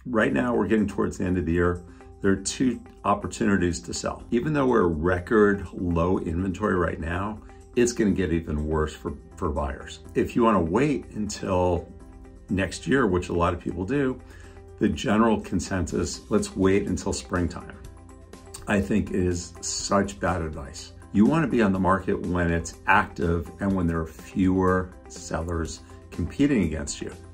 Right now, we're getting towards the end of the year. There are two opportunities to sell. Even though we're record low inventory right now, it's gonna get even worse for buyers. If you wanna wait until next year, which a lot of people do, the general consensus, let's wait until springtime, I think is such bad advice. You wanna be on the market when it's active and when there are fewer sellers competing against you.